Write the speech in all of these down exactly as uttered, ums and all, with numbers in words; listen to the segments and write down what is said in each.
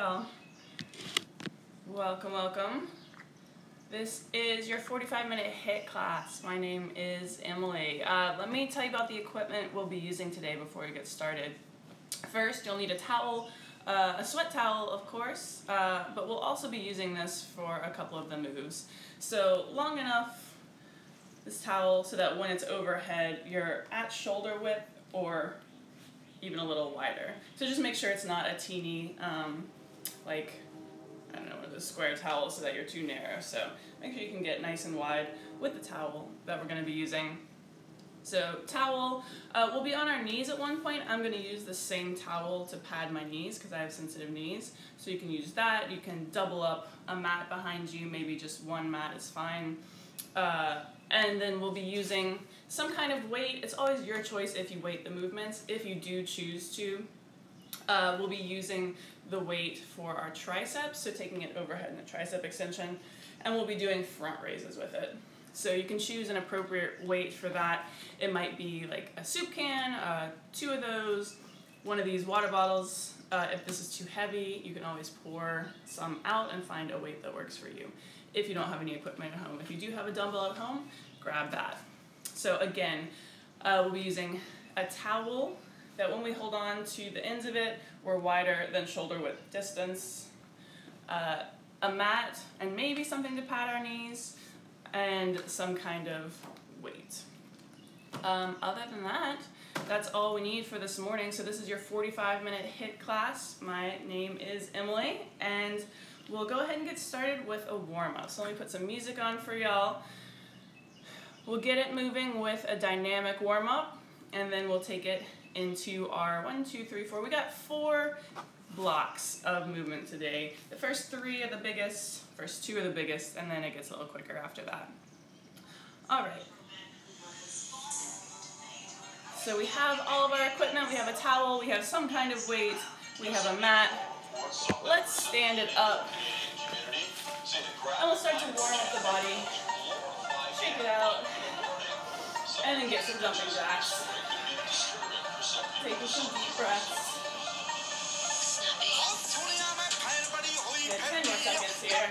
y'all. Welcome, welcome. This is your forty-five minute HIIT class. My name is Emily. Uh, let me tell you about the equipment we'll be using today before we get started. First, you'll need a towel, uh, a sweat towel, of course, uh, but we'll also be using this for a couple of the moves. So long enough, this towel, so that when it's overhead, you're at shoulder width or even a little wider. So just make sure it's not a teeny, um, like, I don't know, one of those square towels so that you're too narrow. So make sure you can get nice and wide with the towel that we're going to be using. So towel, uh, we'll be on our knees at one point. I'm going to use the same towel to pad my knees because I have sensitive knees. So you can use that. You can double up a mat behind you. Maybe just one mat is fine. Uh, and then we'll be using some kind of weight. It's always your choice if you weight the movements. If you do choose to, uh, we'll be using the weight for our triceps, so taking it overhead in the tricep extension, and we'll be doing front raises with it. So you can choose an appropriate weight for that. It might be like a soup can, uh, two of those, one of these water bottles. Uh, if this is too heavy, you can always pour some out and find a weight that works for you. If you don't have any equipment at home. If you do have a dumbbell at home, grab that. So again, uh, we'll be using a towel that when we hold on to the ends of it, we're wider than shoulder width distance, uh, a mat, and maybe something to pad our knees, and some kind of weight. Um, other than that, that's all we need for this morning. So this is your forty-five minute HIIT class. My name is Emily, and we'll go ahead and get started with a warm-up. So let me put some music on for y'all. We'll get it moving with a dynamic warm-up, and then we'll take it into our one, two, three, four. We got four blocks of movement today. The first three are the biggest, first two are the biggest, and then it gets a little quicker after that. All right. So we have all of our equipment. We have a towel, we have some kind of weight, we have a mat. Let's stand it up. And we'll start to warm up the body. Shake it out. And then get some jumping jacks. Taking some deep breaths. Get ten more seconds here.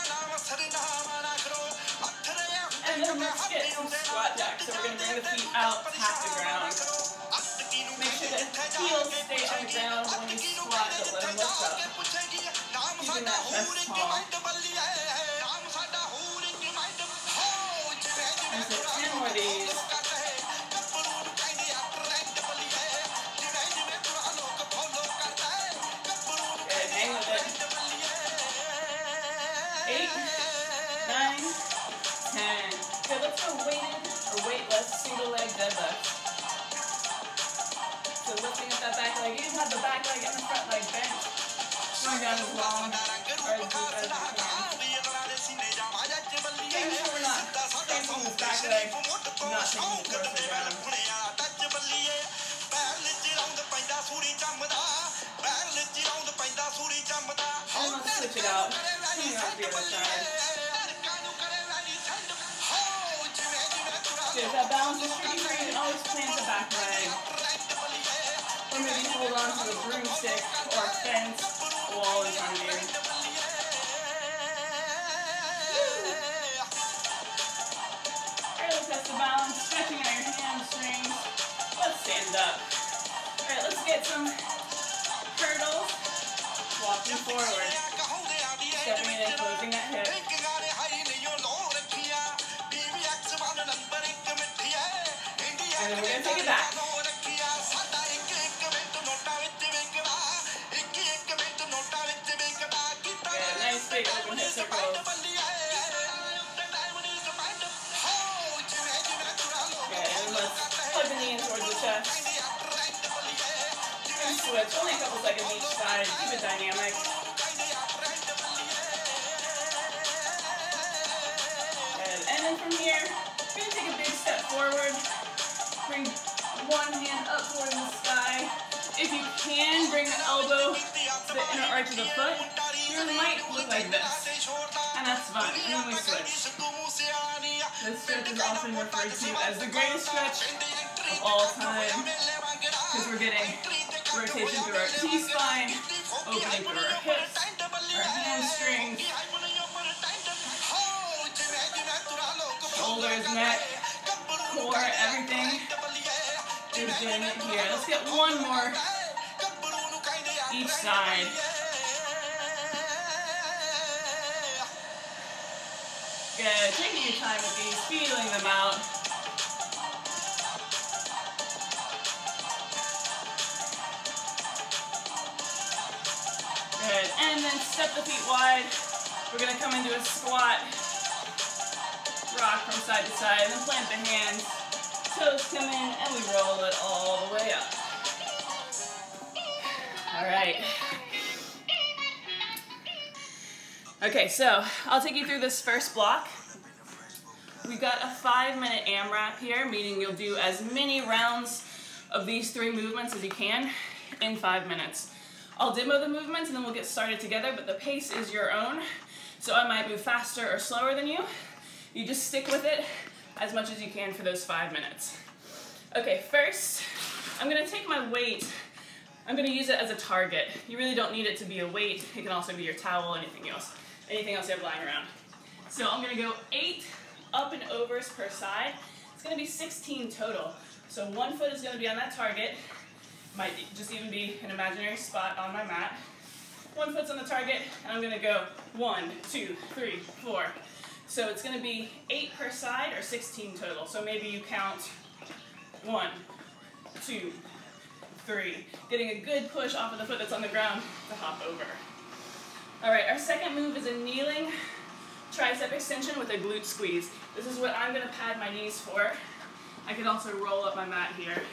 And then let's get some squat jacks. So we're going to bring the feet out, tap the ground. Make sure the heels stay on the ground when you squat, but let them lift up. Keeping that chest tall. And so ten more of these. Good, hang with it. Eight, nine, ten. Good, let's go weighted or weightless single leg deadlift. So lifting up that back leg. You can have the back leg and the front leg bent. Going down as long or as deep as you can. Making sure we're not cramping this back leg, not taking the torso down. And let's switch it out. Coming out the other side. Good, if that balance is tricky for you, you can always plant the back leg. Or maybe hold on to a broomstick or a fence. Wall in front of you. Alright, let's test the balance. Stretching out your hamstrings. Let's stand up. Alright, let's get some hurdles. Walking forward. Stepping in and closing that hip. And then we're going to take it back. Big open hip circles. Okay, and let's plug the knee in towards the chest. And switch. Only a couple seconds each side. Keep it dynamic. Good. And then from here, we're going to take a big step forward. Bring one hand up towards the sky. If you can, bring the elbow to the inner arch of the foot. Your might look like this, and that's fine, and then we switch. This stretch is often referred to as the greatest stretch of all time, because we're getting rotation through our T-spine, opening through our hips, our hamstrings, shoulders, neck, core, everything is in here. Let's get one more each side. Good. Taking your time with these, feeling them out. Good. And then step the feet wide. We're going to come into a squat. Rock from side to side, and then plant the hands. Toes come in, and we roll it all the way up. All right. Okay, so I'll take you through this first block. We've got a five minute AMRAP here, meaning you'll do as many rounds of these three movements as you can in five minutes. I'll demo the movements and then we'll get started together, but the pace is your own. So I might move faster or slower than you. You just stick with it as much as you can for those five minutes. Okay, first, I'm gonna take my weight. I'm gonna use it as a target. You really don't need it to be a weight. It can also be your towel, anything else. Anything else you have lying around. So I'm gonna go eight up and overs per side. It's gonna be sixteen total. So one foot is gonna be on that target. Might just even be an imaginary spot on my mat. One foot's on the target, and I'm gonna go one, two, three, four. So it's gonna be eight per side or sixteen total. So maybe you count one, two, three. Getting a good push off of the foot that's on the ground to hop over. All right, our second move is a kneeling tricep extension with a glute squeeze. This is what I'm gonna pad my knees for. I can also roll up my mat here.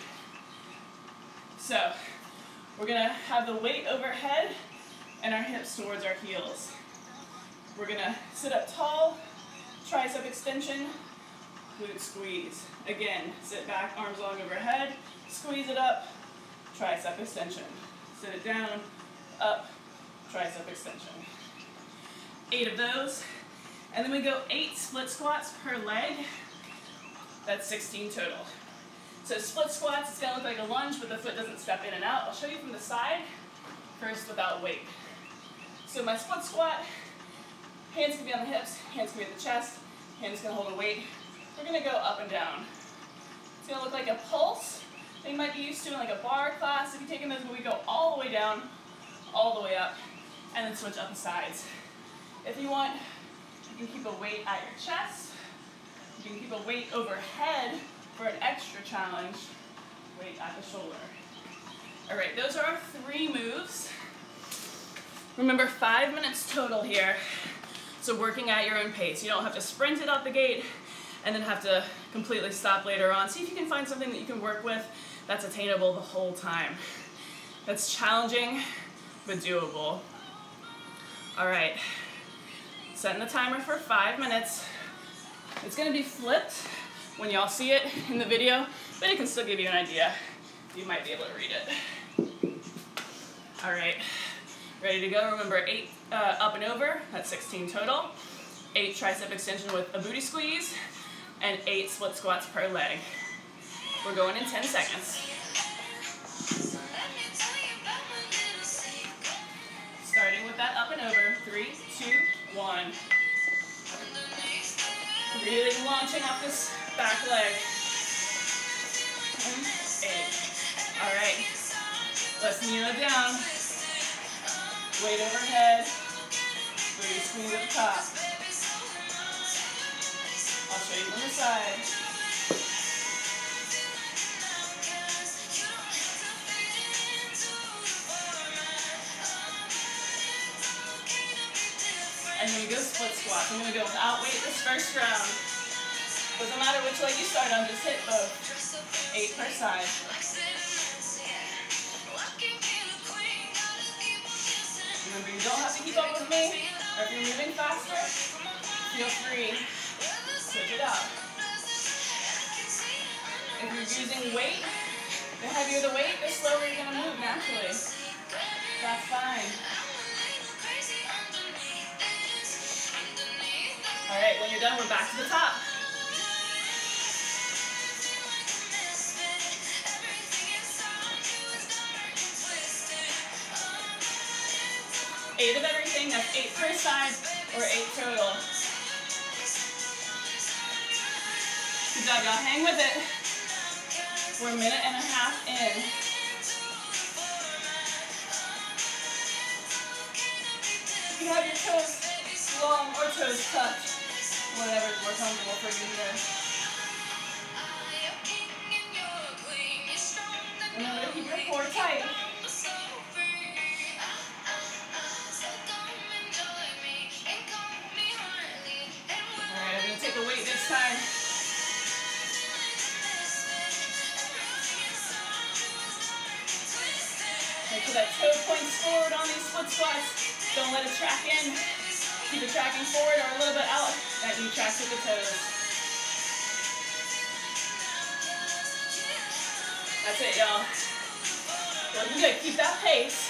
So we're gonna have the weight overhead and our hips towards our heels. We're gonna sit up tall, tricep extension, glute squeeze. Again, sit back, arms long overhead, squeeze it up, tricep extension. Sit it down, up, tricep extension. Eight of those. And then we go eight split squats per leg. That's sixteen total. So split squats, it's gonna look like a lunge, but the foot doesn't step in and out. I'll show you from the side, first without weight. So my split squat, hands can be on the hips, hands can be at the chest, hands can hold a weight. We're gonna go up and down. It's gonna look like a pulse that you might be used to in like a bar class. If you're taking those, we go all the way down, all the way up, and then switch up the sides. If you want, you can keep a weight at your chest. You can keep a weight overhead for an extra challenge, weight at the shoulder. All right, those are our three moves. Remember, five minutes total here, so working at your own pace. You don't have to sprint it out the gate and then have to completely stop later on. See if you can find something that you can work with that's attainable the whole time. That's challenging, but doable. All right, setting the timer for five minutes. It's gonna be flipped when y'all see it in the video, but it can still give you an idea. You might be able to read it. All right, ready to go? Remember, eight uh, up and over, that's sixteen total. Eight tricep extension with a booty squeeze, and eight split squats per leg. We're going in ten seconds. Starting with that up and over, three, two, one. Really launching off this back leg. And eight. All right, let's kneel it down. Weight overhead. Booty squeeze at the top. I'll show you from the side. And then we go split squats. I'm going to go without weight this first round. Doesn't matter which leg you start on, just hit both. Eight per side. Remember, you don't have to keep up with me, or if you're moving faster, feel free to switch it up. If you're using weight, the heavier the weight, the slower you're going to move naturally. That's fine. All right, when you're done, we're back to the top. Eight of everything, that's eight per side, or eight total. Good job, y'all. Hang with it. We're a minute and a half in. You have your toes long or toes tucked, whatever is more comfortable for you here. Remember to keep your core tight. Alright, I'm going to take a weight this time. Make sure that toe points forward on these split squats. Don't let it track in. Keep it tracking forward or a little bit out. That knee tracks with the toes. That's it, y'all. Looking good. Keep that pace.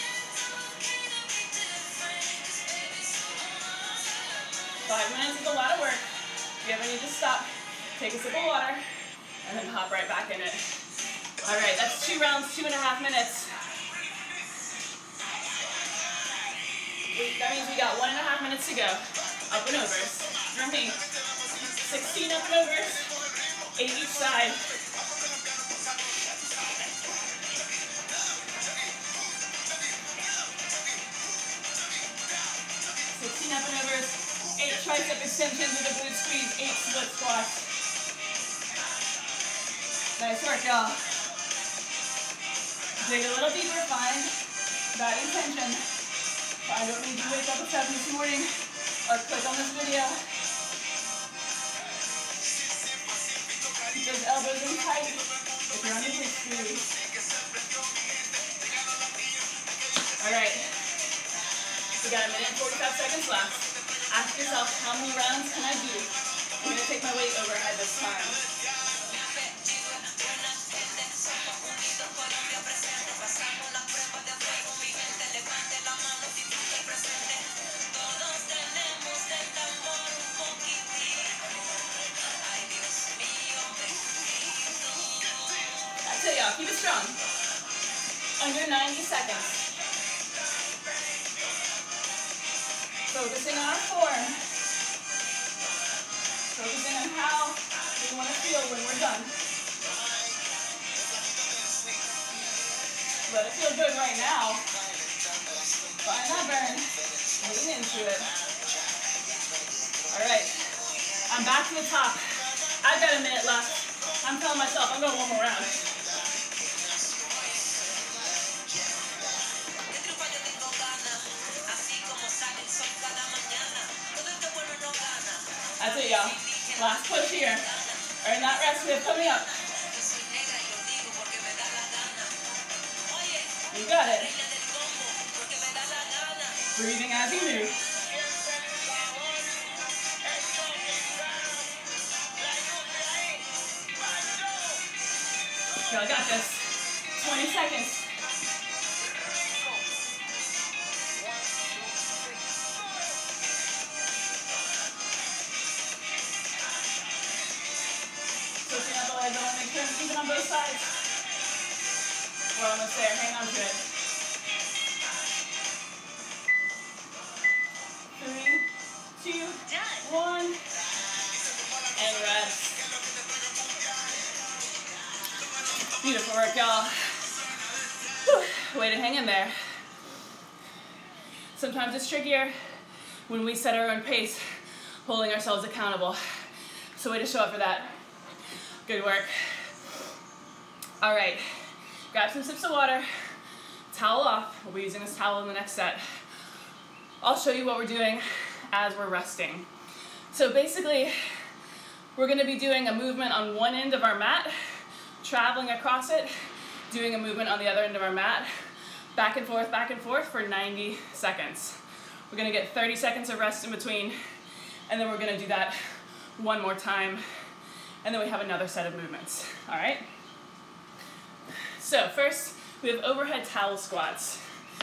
Five minutes is a lot of work. If you ever need to stop, take a sip of water, and then hop right back in it. All right, that's two rounds, two and a half minutes. That means we got one and a half minutes to go. Up and overs. For me, sixteen up and overs, eight each side. sixteen up and overs, eight tricep extensions with a glute squeeze, eight split squats. Nice work, y'all. Dig a little deeper, find that intention. Find what made you wake up at seven this morning, or click on this video. Keep those elbows in tight if you're on a glute squeeze. All right, we got a minute and forty-five seconds left. Ask yourself, how many rounds can I do? I'm gonna take my weight overhead this time. Keep it strong. Under ninety seconds. Focusing on our form. Focusing on how we want to feel when we're done. Let it feel good right now. Find that burn. Lean into it. All right. I'm back to the top. I've got a minute left. I'm telling myself I'm going one more round. That's it, y'all. Last push here. Earn that rest we have coming up. You got it. Breathing as you move. Y'all got this. twenty seconds. Keep it on both sides. We're almost there. Hang on to it. Three, two, one, and rest. Beautiful work, y'all. Way to hang in there. Sometimes it's trickier when we set our own pace, holding ourselves accountable. So way to show up for that. Good work. All right, grab some sips of water, towel off. We'll be using this towel in the next set. I'll show you what we're doing as we're resting. So basically, we're gonna be doing a movement on one end of our mat, traveling across it, doing a movement on the other end of our mat, back and forth, back and forth for ninety seconds. We're gonna get thirty seconds of rest in between, and then we're gonna do that one more time, and then we have another set of movements, all right? So first, we have overhead towel squats.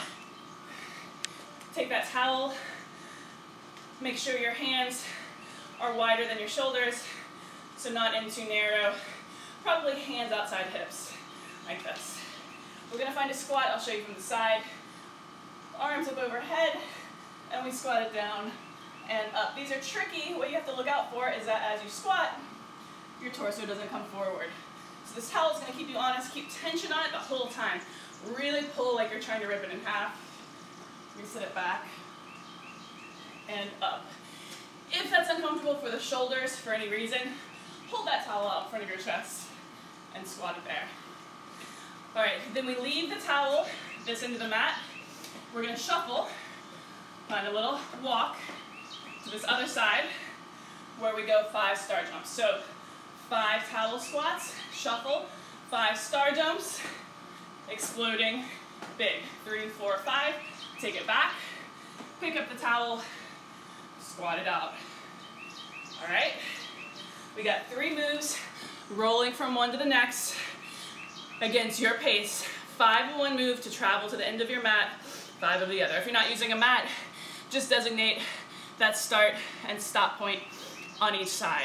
Take that towel, make sure your hands are wider than your shoulders, so not in too narrow, probably hands outside hips, like this. We're gonna find a squat, I'll show you from the side. arms up overhead, and we squat it down and up. These are tricky. What you have to look out for is that as you squat, your torso doesn't come forward. So this towel is going to keep you honest, keep tension on it the whole time. Really pull like you're trying to rip it in half. Reset it back and up. If that's uncomfortable for the shoulders for any reason, hold that towel out in front of your chest and squat it there. All right, then we leave the towel, this into the mat. We're going to shuffle, find a little walk to this other side where we go five star jumps. So five towel squats, shuffle, five star jumps, exploding, big. Three, four, five, take it back, pick up the towel, squat it out. All right, we got three moves, rolling from one to the next, against your pace. Five of one move to travel to the end of your mat, five of the other. If you're not using a mat, just designate that start and stop point on each side.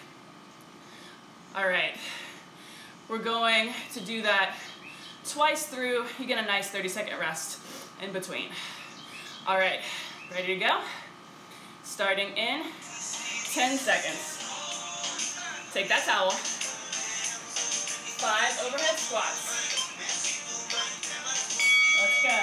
All right, we're going to do that twice through. You get a nice thirty second rest in between. All right, ready to go? Starting in ten seconds. Take that towel. Five overhead squats. Let's go.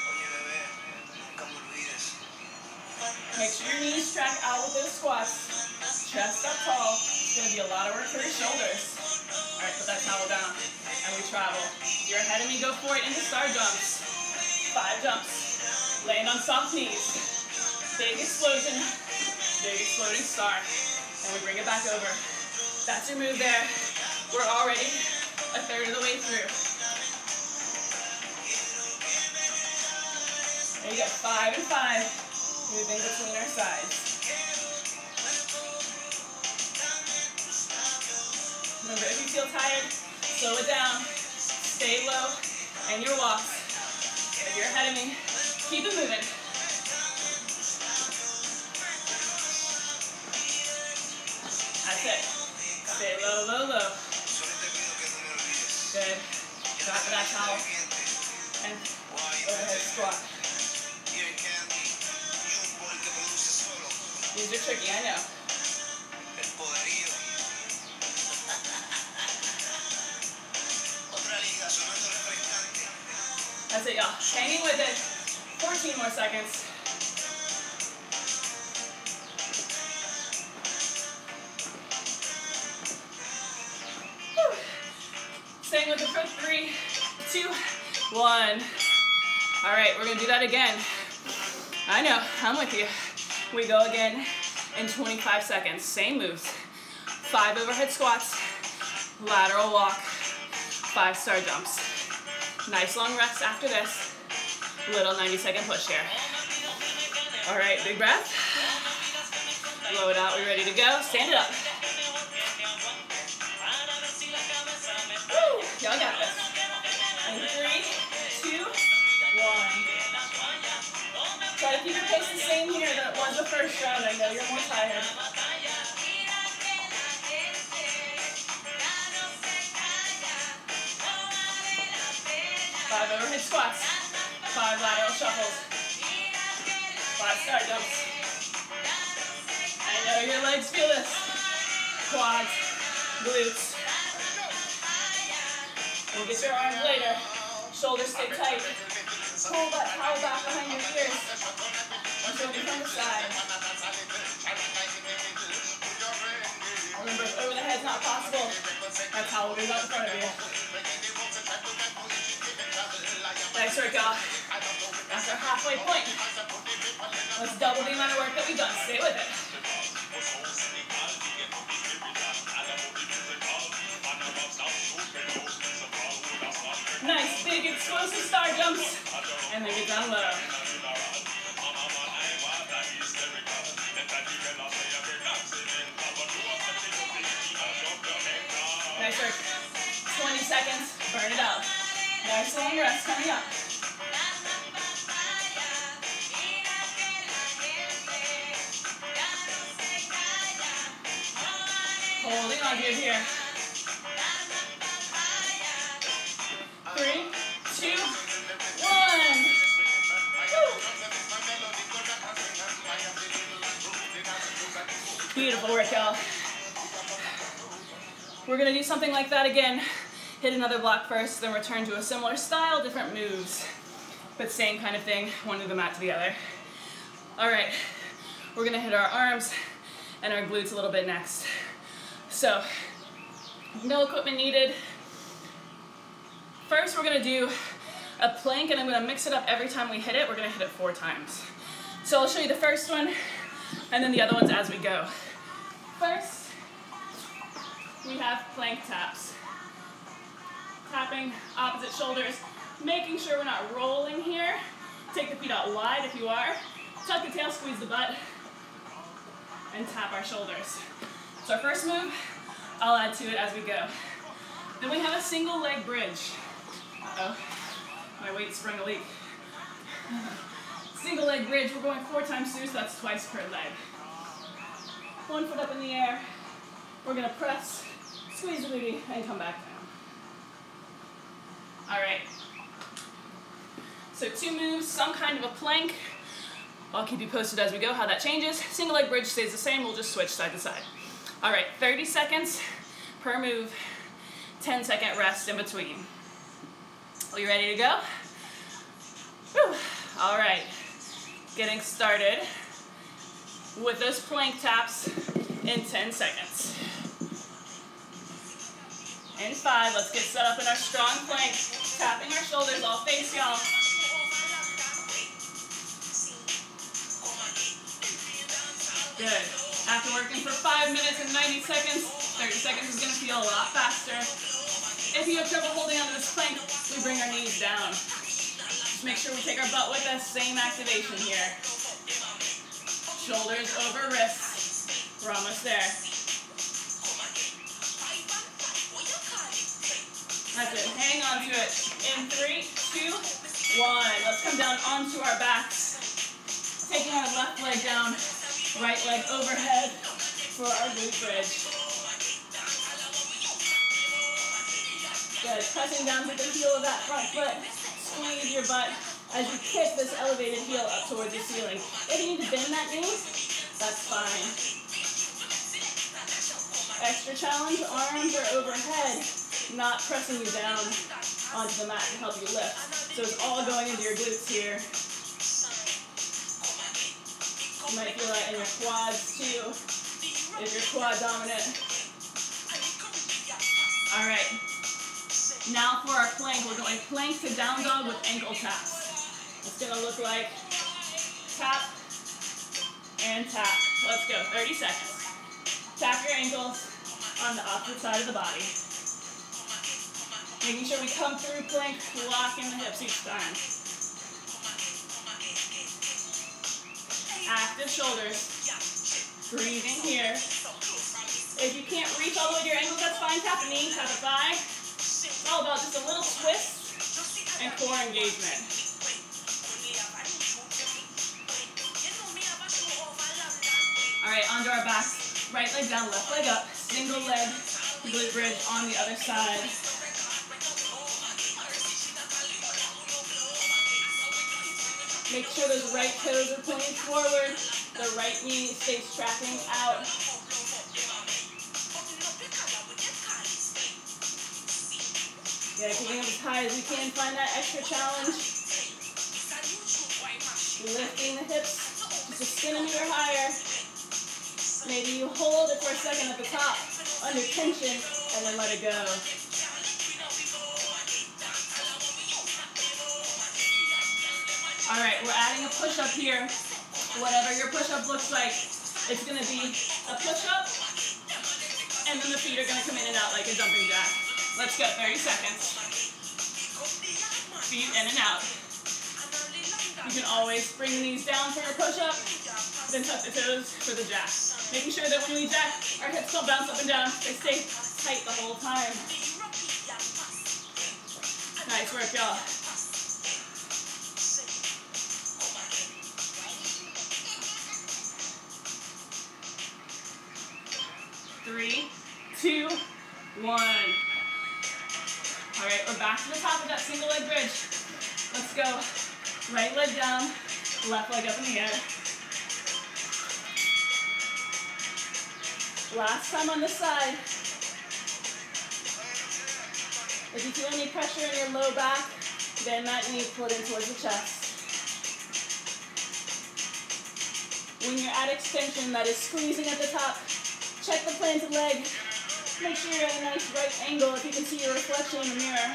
Make sure your knees track out with those squats. Chest up tall. It's going to be a lot of work for your shoulders. All right, put that towel down and we travel. You're ahead of me, go for it into star jumps. Five jumps. Land on soft knees. Big explosion. Big exploding star. And we bring it back over. That's your move there. We're already a third of the way through. And you got five and five, moving between our sides. Remember, if you feel tired, slow it down, stay low, and your walks. If you're ahead of me, keep it moving. That's it. Stay low, low, low. Good. Drop that towel. And overhead squat. These are tricky, I know. That's it, y'all. Hanging with it. fourteen more seconds. Whew. Staying with it for three, two, one. All right, we're gonna do that again. I know, I'm with you. We go again in twenty-five seconds. Same moves. Five overhead squats, lateral walk, five star jumps. Nice long rest after this. Little ninety second push here. All right, big breath. Blow it out, we ready to go? Stand it up. Woo, y'all got this. And three, two, one. Try to keep your pace the same here that it was the first round. I know you're more tired. Five overhead squats, five lateral shuffles, five star jumps. I know your legs feel this. Quads, glutes. We'll get your arms later. Shoulders stay tight. Pull that towel back behind your ears. And show me from the side. Remember, if over the head's not possible, that towel goes out in front of you. Nice work, y'all. That's our halfway point. Let's double the amount of work that we've done. Stay with it. Nice, big, explosive star jumps. And then get down low. Nice work. twenty seconds. Burn it out. Nice long rest coming up. Holding on to it here. Three, two, one. Woo. Beautiful work, y'all. We're gonna do something like that again. Hit another block first, then return to a similar style, different moves. But same kind of thing, one to the mat to the other. All right, we're gonna hit our arms and our glutes a little bit next. So, no equipment needed. First, we're gonna do a plank, and I'm gonna mix it up every time we hit it. We're gonna hit it four times. So I'll show you the first one, and then the other ones as we go. First, we have plank taps. Tapping opposite shoulders, making sure we're not rolling here. Take the feet out wide if you are. Tuck the tail, squeeze the butt, and tap our shoulders. So our first move, I'll add to it as we go. Then we have a single leg bridge. Uh-oh, my weight sprung a leak. Single leg bridge, we're going four times through, so that's twice per leg. One foot up in the air. We're gonna press, squeeze the booty, and come back down. All right. So two moves, some kind of a plank. I'll keep you posted as we go how that changes. Single leg bridge stays the same, we'll just switch side to side. All right, thirty seconds per move, ten second rest in between. Are you ready to go? Whew. All right, getting started with those plank taps in ten seconds. In five, let's get set up in our strong plank, tapping our shoulders, all face, y'all. Good. After working for five minutes and ninety seconds, thirty seconds is going to feel a lot faster. If you have trouble holding onto this plank, we bring our knees down. Just make sure we take our butt with us, same activation here. Shoulders over wrists. We're almost there. That's it. Hang on to it. In three, two, one. Let's come down onto our backs. Taking our left leg down. Right leg overhead for our glute bridge. Good. Pressing down to the heel of that front foot. Squeeze your butt as you kick this elevated heel up towards the ceiling. If you need to bend that knee, that's fine. Extra challenge, arms are overhead, not pressing you down onto the mat to help you lift. So it's all going into your glutes here. You might feel that in your quads too, if you're quad dominant. All right, now for our plank, we're going plank to down dog with ankle taps. It's gonna look like tap and tap. Let's go, thirty seconds. Tap your ankles on the opposite side of the body. Making sure we come through plank, locking the hips each time. Active shoulders. Breathing here. If you can't reach all the way to your ankles, that's fine. Tap a knee, tap a thigh. It's all about just a little twist and core engagement. All right, onto our backs. Right leg down, left leg up. Single leg glute bridge on the other side. Make sure those right toes are pointing forward. The right knee stays tracking out. Yeah, keeping up as high as we can. Find that extra challenge. Lifting the hips just a centimeter higher. Maybe you hold it for a second at the top, under tension, and then let it go. All right, we're adding a push-up here. Whatever your push-up looks like, it's gonna be a push-up, and then the feet are gonna come in and out like a jumping jack. Let's go, thirty seconds. Feet in and out. You can always bring the knees down for your push-up, then tuck the toes for the jack. Making sure that when we jack, our hips don't bounce up and down. They stay tight the whole time. Nice work, y'all. Three, two, one. All right, we're back to the top of that single leg bridge. Let's go. Right leg down, left leg up in the air. Last time on this side. If you feel any pressure in your low back, bend that knee, pull it in towards the chest. When you're at extension, that is squeezing at the top, check the planted leg. Make sure you're at a nice right angle if you can see your reflection in the mirror.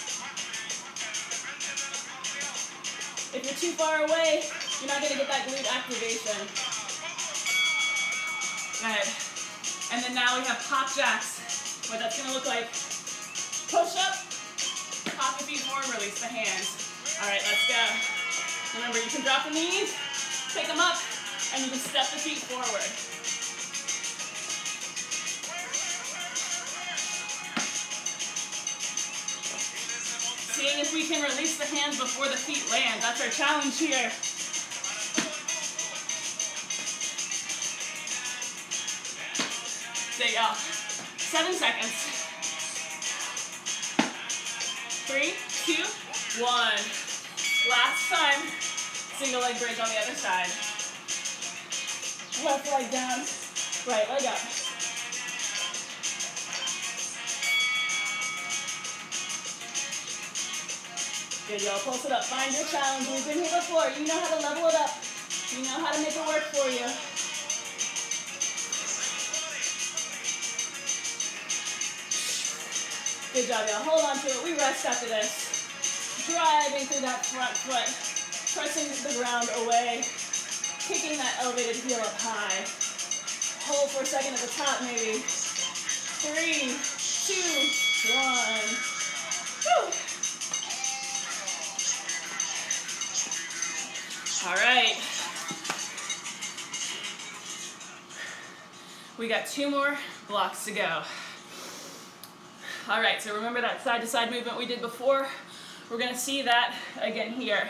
If you're too far away, you're not going to get that glute activation. Good. And then now we have pop jacks. What that's going to look like. Push up, pop the feet forward, release the hands. All right, let's go. Remember, you can drop the knees, pick them up, and you can step the feet forward. Seeing if we can release the hands before the feet land. That's our challenge here. Stay up. Seven seconds. Three, two, one. Last time. Single leg bridge on the other side. Left leg down, right leg up. Good, y'all. Pulse it up. Find your challenge. We've been here before. You know how to level it up. You know how to make it work for you. Good job, y'all. Hold on to it. We rest after this. Driving through that front foot. Pressing the ground away. Kicking that elevated heel up high. Hold for a second at the top, maybe. Three, two, one. Woo! All right. We got two more blocks to go. All right, so remember that side-to-side movement we did before? We're gonna see that again here.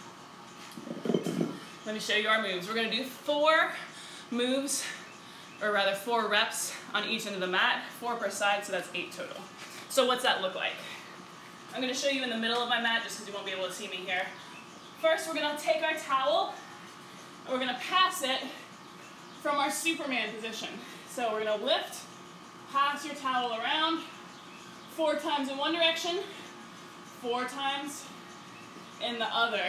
Let me show you our moves. We're gonna do four moves, or rather four reps on each end of the mat, four per side, so that's eight total. So what's that look like? I'm gonna show you in the middle of my mat just because you won't be able to see me here. First, we're gonna take our towel and we're gonna pass it from our Superman position. So we're gonna lift, pass your towel around, four times in one direction, four times in the other.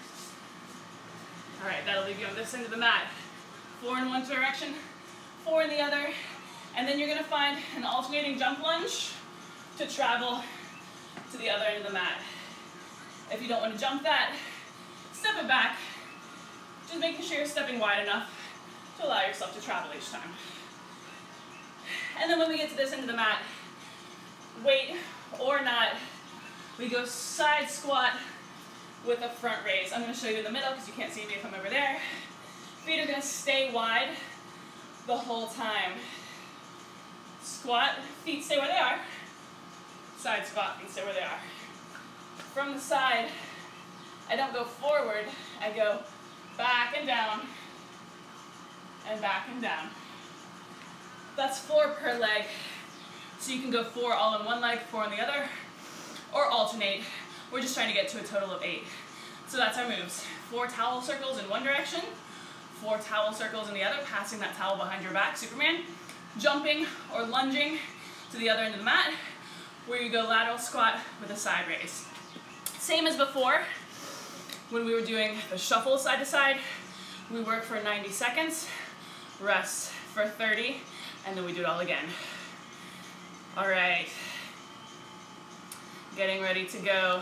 All right, that'll leave you on this end of the mat. Four in one direction, four in the other, and then you're gonna find an alternating jump lunge to travel to the other end of the mat. If you don't want to jump that, step it back, just making sure you're stepping wide enough to allow yourself to travel each time. And then when we get to this end of the mat, weight or not, we go side squat with a front raise. I'm going to show you in the middle because you can't see me if I'm over there. Feet are going to stay wide the whole time. Squat, feet stay where they are. Side squat, feet stay where they are. From the side, I don't go forward, I go back and down, and back and down. That's four per leg. So you can go four all in one leg, four in the other, or alternate. We're just trying to get to a total of eight. So that's our moves. Four towel circles in one direction, four towel circles in the other, passing that towel behind your back, Superman. Jumping or lunging to the other end of the mat, where you go lateral squat with a side raise. Same as before, when we were doing the shuffle side to side, we work for ninety seconds, rest for thirty, and then we do it all again. All right, getting ready to go.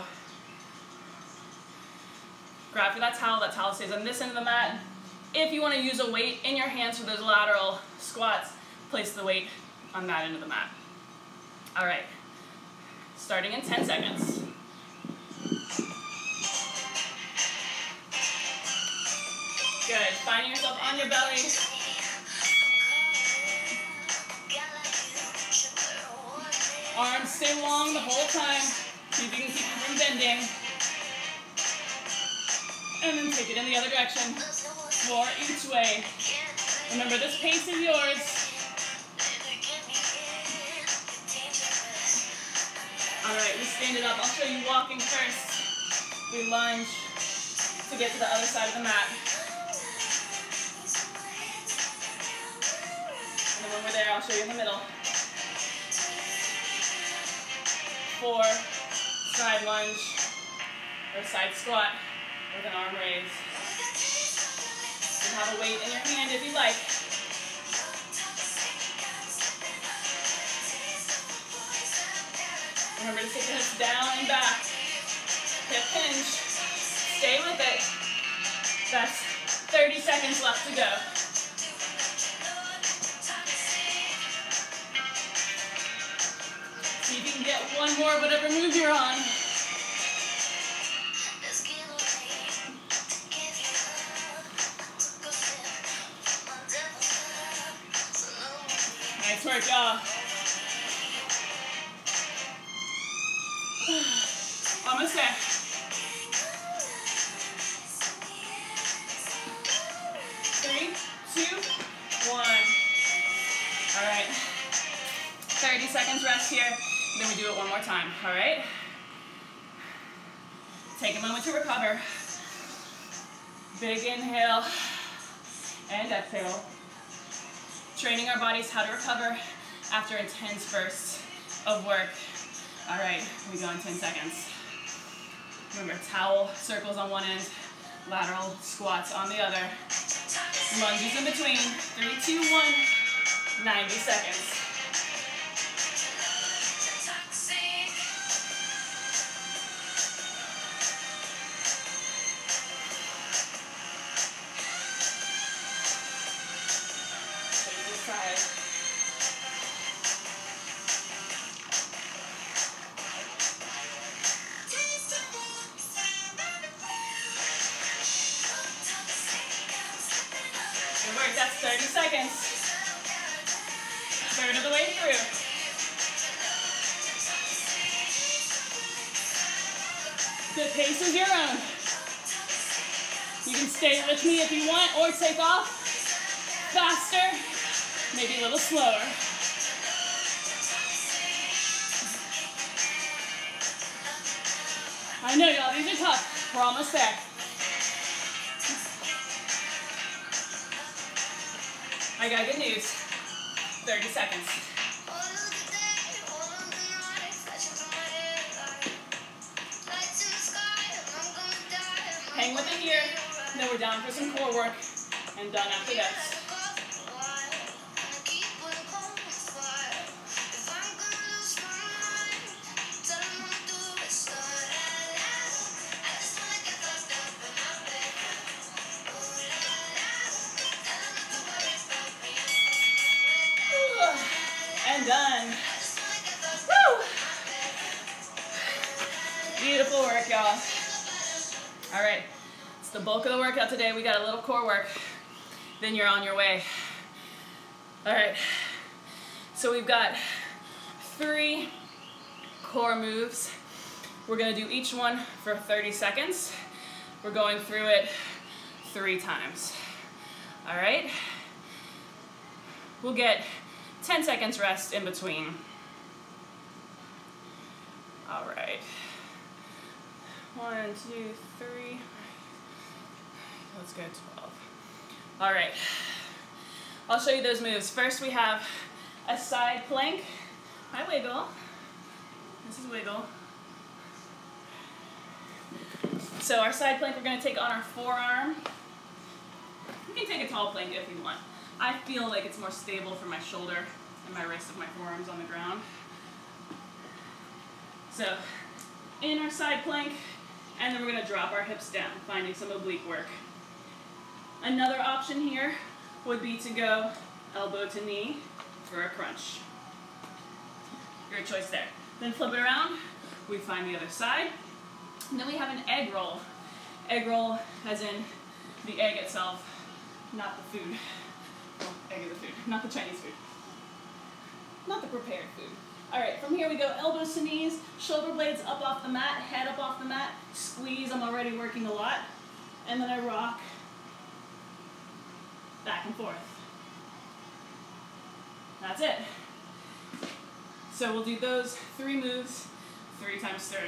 Grab for that towel, that towel stays on this end of the mat. If you want to use a weight in your hands for those lateral squats, place the weight on that end of the mat. All right, starting in ten seconds. Good, finding yourself on your belly. Arms stay long the whole time. See if you can keep them from bending. And then take it in the other direction. Four each way. Remember, this pace is yours. All right, we stand it up. I'll show you walking first. We lunge to get to the other side of the mat. And then when over there, I'll show you in the middle. Four, side lunge, or side squat with an arm raise. You have a weight in your hand if you like. Remember to take the hips down and back. Hip hinge. Stay with it. That's thirty seconds left to go. See if you can get one more, whatever move you're on. Nice work, y'all. Almost there. Three, two, one. All right. thirty seconds rest here. Then we do it one more time. All right. Take a moment to recover. Big inhale and exhale. Training our bodies how to recover after intense bursts of work. All right, we go in ten seconds. Remember, towel circles on one end, lateral squats on the other. Lunges in between. Three, two, one. ninety seconds. That's thirty seconds. Third of the way through. The pace is your own. You can stay with me if you want or take off faster, maybe a little slower. I know, y'all, these are tough. We're almost there. I got good news. thirty seconds. Hang with it here. Then we're down for some core work and done after this. And done. Woo! Beautiful work, y'all. All right, it's the bulk of the workout today. We got a little core work, then you're on your way. All right, so we've got three core moves. We're gonna do each one for thirty seconds. We're going through it three times. All right, we'll get ten seconds rest in between. All right. One, two, three. Let's go twelve. All right. I'll show you those moves. First we have a side plank. Hi, wiggle. This is wiggle. So our side plank, we're gonna take on our forearm. You can take a tall plank if you want. I feel like it's more stable for my shoulder and my wrist if my forearm's on the ground. So, in our side plank, and then we're gonna drop our hips down, finding some oblique work. Another option here would be to go elbow to knee for a crunch. Your choice there. Then flip it around, we find the other side. And then we have an egg roll. Egg roll as in the egg itself, not the food. Well, egg is the food, not the Chinese food. Not the prepared food. All right, from here we go elbows to knees, shoulder blades up off the mat, head up off the mat, squeeze, I'm already working a lot, and then I rock back and forth. That's it. So we'll do those three moves three times through.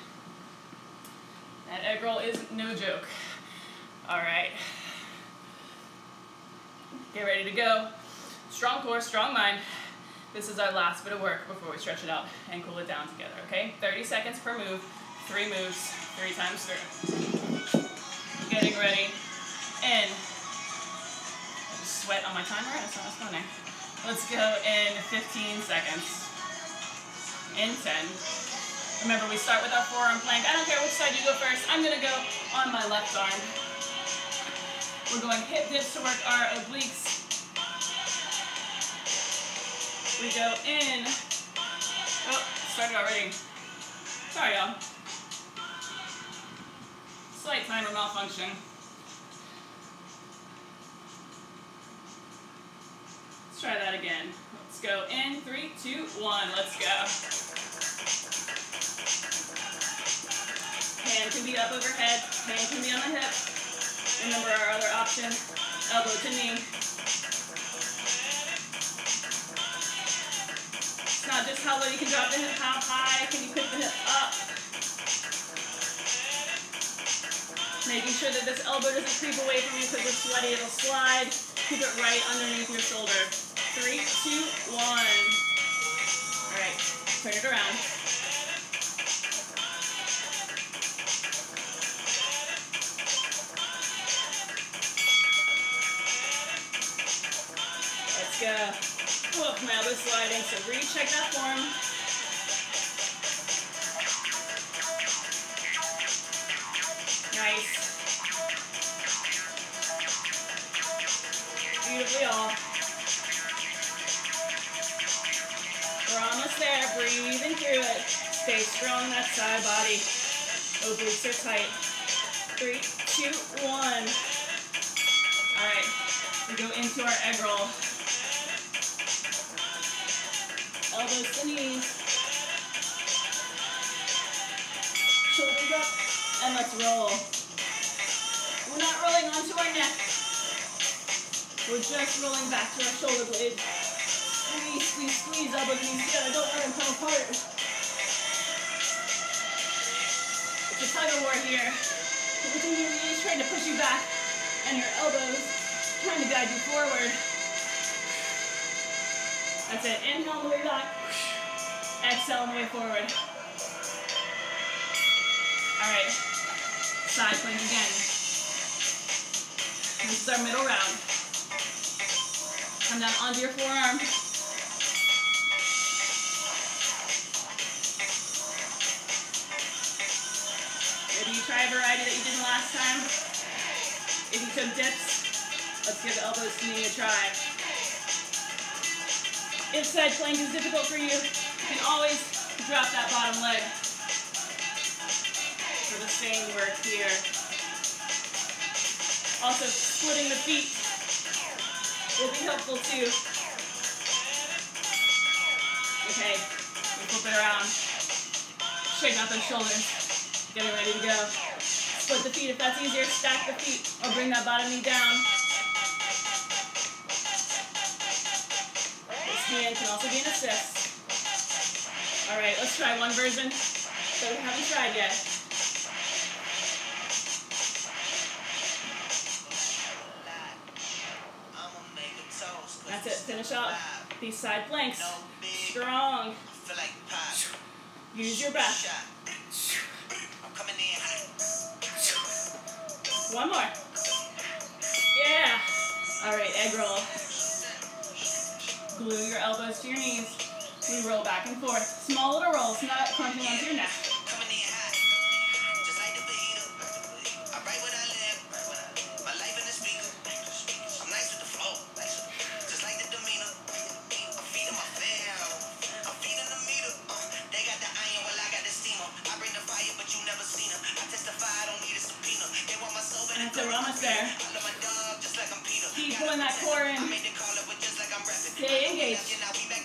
That egg roll is no joke. All right. Get ready to go. Strong core, strong mind. This is our last bit of work before we stretch it out and cool it down together, okay? thirty seconds per move, three moves, three times through. Getting ready. In. I just sweat on my timer, that's not what's funny. Let's go in fifteen seconds. In ten. Remember, we start with our forearm plank. I don't care which side you go first. I'm gonna go on my left arm. We're going hip dips to work our obliques. We go in. Oh, started already. Sorry, y'all. Slight timer malfunction. Let's try that again. Let's go in. Three, two, one. Let's go. Hand can be up overhead. Hand can be on the hip. Remember our other option. Elbow to knee. It's not just how low you can drop the hip, how high can you pick the hip up. Making sure that this elbow doesn't creep away from you because it's sweaty, it'll slide. Keep it right underneath your shoulder. Three, two, one. All right, turn it around. Let's go. Whoop, my elbow sliding, so recheck that form. Nice. Beautifully all. We're almost there, breathing through it. Stay strong, that side body. Obliques are tight. Three, two, one. All right, we go into our egg roll. Elbows to knees. Shoulders up. And let's roll. We're not rolling onto our neck. We're just rolling back to our shoulder blades. Squeeze, squeeze, squeeze elbows and knees together. Don't let them come apart. It's a tug of war here. Lifting your knees, trying to push you back, and your elbows trying to guide you forward. That's it. Inhale on the way back. Exhale on the way forward. All right. Side plank again. This is our middle round. Come down onto your forearm. Maybe you try a variety that you did last time. If you took dips, let's give the elbows to knee a try. If side plank is difficult for you, you can always drop that bottom leg for the same work here. Also, splitting the feet will be helpful too. Okay, we flip it around. Straighten out those shoulders. Getting ready to go. Split the feet if that's easier. Stack the feet or bring that bottom knee down. Hand can also be an assist. All right, let's try one version that we haven't tried yet. That's it, finish up these side planks. Strong. Use your breath. One more. Yeah. All right, egg roll. Glue your elbows to your knees. We roll back and forth. Small little rolls, not crunching onto your neck. That's it, we're almost there. Keep pulling that core in. Stay engaged.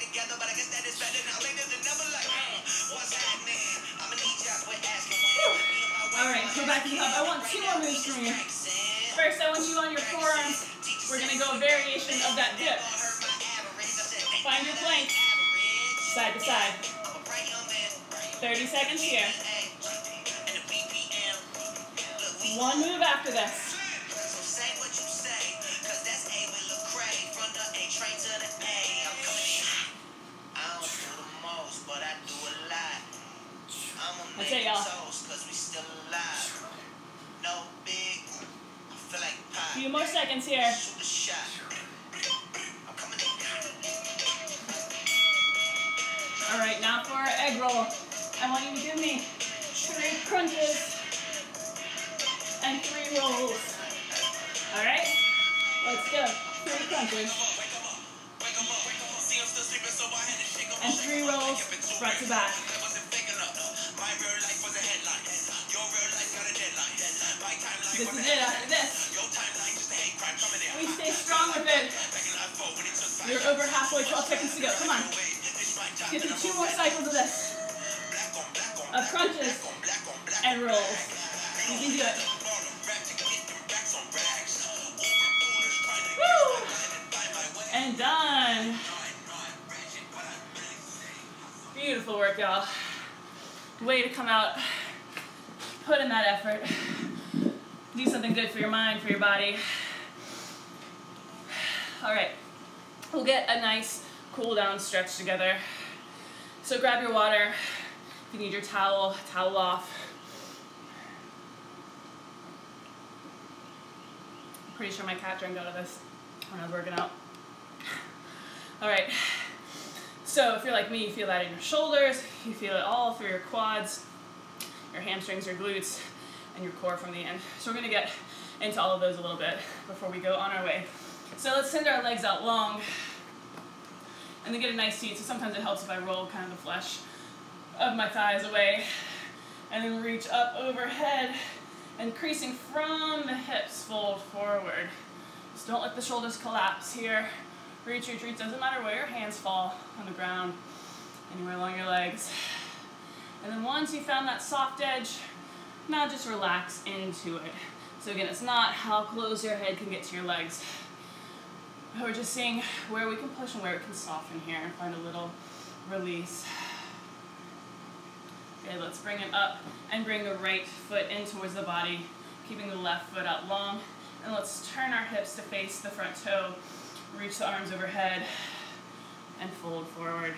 Alright, go back to the up. I want two more moves from you. First, I want you on your forearms. We're going to go a variation of that dip. Find your plank. Side to side. thirty seconds here. One move after this. That's it, y'all. A few more seconds here. All right, now for our egg roll. I want you to give me three crunches and three rolls. All right, let's go. Three crunches and three rolls, front to back. This is it. After this, we stay strong with it. You're over halfway. twelve seconds to go. Come on. Let's get through two more cycles of this. Of crunches and rolls. You can do it. Woo! And done. Beautiful work, y'all. Way to come out. Put in that effort. Do something good for your mind, for your body. All right. We'll get a nice cool down stretch together. So grab your water. If you need your towel, towel off. I'm pretty sure my cat drank out of this when I was working out. All right. So if you're like me, you feel that in your shoulders, you feel it all through your quads, your hamstrings, your glutes, and your core from the end. So we're gonna get into all of those a little bit before we go on our way. So let's send our legs out long and then get a nice seat. So sometimes it helps if I roll kind of the flesh of my thighs away and then reach up overhead and creasing from the hips, fold forward. Just don't let the shoulders collapse here. Reach, reach, reach. Doesn't matter where your hands fall on the ground, anywhere along your legs. And then once you found that soft edge, now just relax into it. So again, it's not how close your head can get to your legs. We're just seeing where we can push and where it can soften here and find a little release. Okay, let's bring it up and bring the right foot in towards the body, keeping the left foot out long. And let's turn our hips to face the front toe. Reach the arms overhead and fold forward.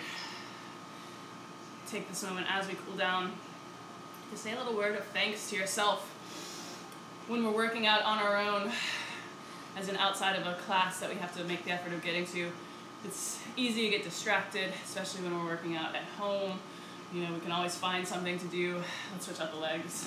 Take this moment as we cool down to say a little word of thanks to yourself. When we're working out on our own, as in outside of a class that we have to make the effort of getting to, it's easy to get distracted, especially when we're working out at home. You know, we can always find something to do. Let's switch out the legs.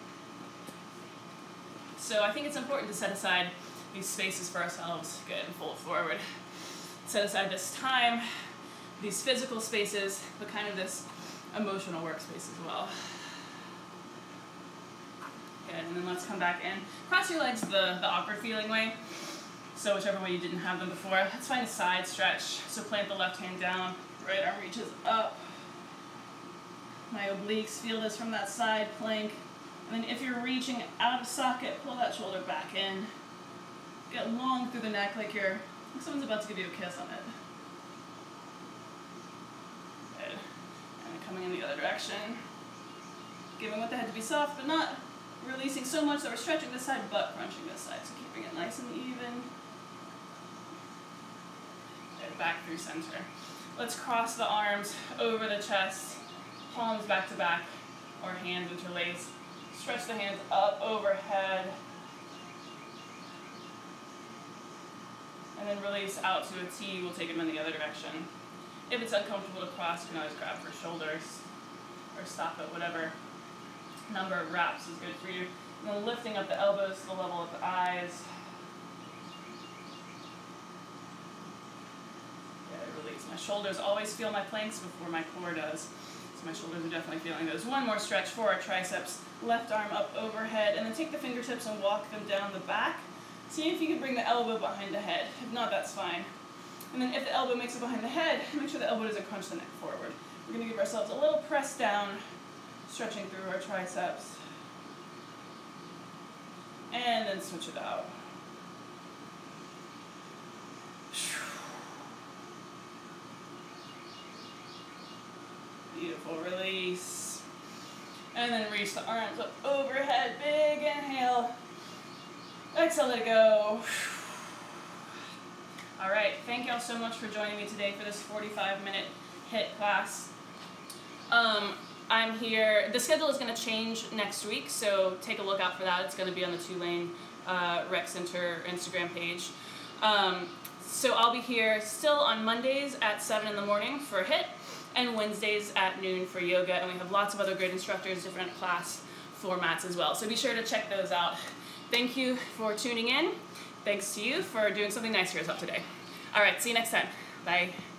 So I think it's important to set aside these spaces for ourselves. Good, and fold forward. Set aside this time, these physical spaces, but kind of this emotional workspace as well. Good, and then let's come back in. Cross your legs the, the awkward feeling way. So whichever way you didn't have them before. Let's find a side stretch. So plant the left hand down, right arm reaches up. My obliques, feel this from that side plank. And then if you're reaching out of socket, pull that shoulder back in. Get long through the neck like you're, like someone's about to give you a kiss on it. Good. And then coming in the other direction. Giving with the head to be soft, but not releasing so much that we're stretching this side, but crunching this side. So keeping it nice and even. Good. Back through center. Let's cross the arms over the chest, palms back to back, or hands interlaced. Stretch the hands up overhead. And then release out to a T. We'll take them in the other direction. If it's uncomfortable to cross, you can always grab for shoulders or stop at whatever number of wraps is good for you. And then lifting up the elbows to the level of the eyes. Good, release. My shoulders always feel my planks before my core does. So my shoulders are definitely feeling those. One more stretch for our triceps. Left arm up overhead. And then take the fingertips and walk them down the back. See if you can bring the elbow behind the head. If not, that's fine. And then if the elbow makes it behind the head, make sure the elbow doesn't crunch the neck forward. We're going to give ourselves a little press down, stretching through our triceps. And then switch it out. Beautiful, release. And then reach the arms up overhead, big inhale. Exhale, let it go. All right, thank y'all so much for joining me today for this forty-five minute HIIT class. Um, I'm here. The schedule is going to change next week, so take a look out for that. It's going to be on the Tulane uh, Rec Center Instagram page. Um, so I'll be here still on Mondays at seven in the morning for HIIT, and Wednesdays at noon for yoga, and we have lots of other great instructors, different class formats as well. So be sure to check those out. Thank you for tuning in. Thanks to you for doing something nice for yourself today. All right, see you next time. Bye.